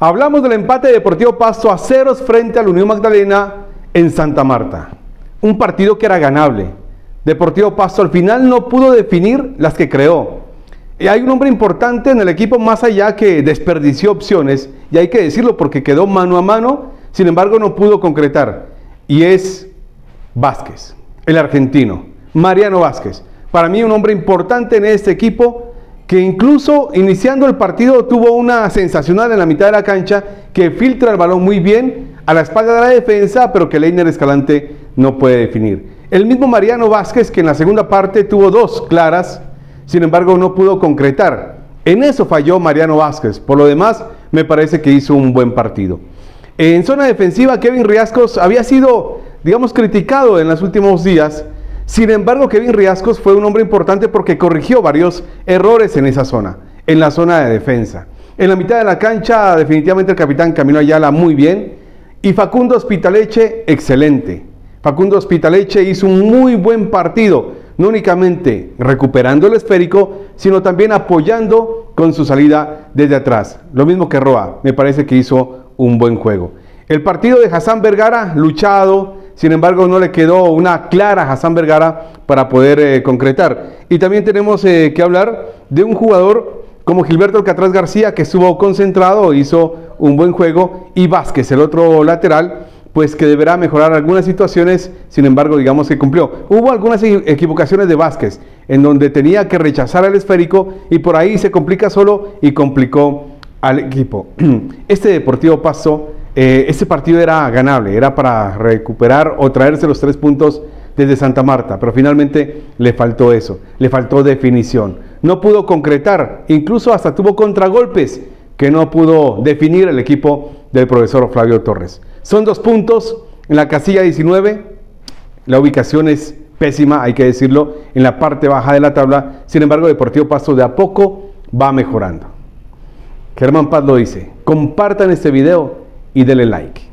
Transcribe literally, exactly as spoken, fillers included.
Hablamos del empate de Deportivo Pasto a ceros frente a la Unión Magdalena en Santa Marta. Un partido que era ganable. Deportivo Pasto al final no pudo definir las que creó. Y hay un hombre importante en el equipo más allá que desperdició opciones, y hay que decirlo porque quedó mano a mano, sin embargo no pudo concretar. Y es Vázquez, el argentino, Mariano Vázquez. Para mí un hombre importante en este equipo, que incluso iniciando el partido tuvo una sensacional en la mitad de la cancha, que filtra el balón muy bien a la espalda de la defensa, pero que Leiner Escalante no puede definir. El mismo Mariano Vázquez, que en la segunda parte tuvo dos claras, sin embargo no pudo concretar. En eso falló Mariano Vázquez. Por lo demás, me parece que hizo un buen partido. En zona defensiva, Kevin Riascos había sido, digamos, criticado en los últimos días. Sin embargo, Kevin Riascos fue un hombre importante porque corrigió varios errores en esa zona, en la zona de defensa. En la mitad de la cancha, definitivamente el capitán Camilo Ayala muy bien, y Facundo Ospitaleche, excelente. Facundo Ospitaleche hizo un muy buen partido, no únicamente recuperando el esférico, sino también apoyando con su salida desde atrás. Lo mismo que Roa, me parece que hizo un buen juego. El partido de Hassan Vergara, luchado, sin embargo no le quedó una clara a Hassan Vergara para poder eh, concretar. Y también tenemos eh, que hablar de un jugador como Gilberto Alcatraz García, que estuvo concentrado, hizo un buen juego, y Vázquez, el otro lateral, pues que deberá mejorar algunas situaciones, sin embargo digamos que cumplió. Hubo algunas equivocaciones de Vázquez, en donde tenía que rechazar el esférico, y por ahí se complica solo y complicó al equipo. Este Deportivo Pasto, eh, este partido era ganable, era para recuperar o traerse los tres puntos desde Santa Marta, pero finalmente le faltó eso, le faltó definición. No pudo concretar, incluso hasta tuvo contragolpes que no pudo definir el equipo del profesor Flavio Torres. Son dos puntos en la casilla diecinueve, la ubicación es pésima, hay que decirlo, en la parte baja de la tabla. Sin embargo, Deportivo Pasto de a poco va mejorando. Germán Paz lo dice: compartan este video y denle like.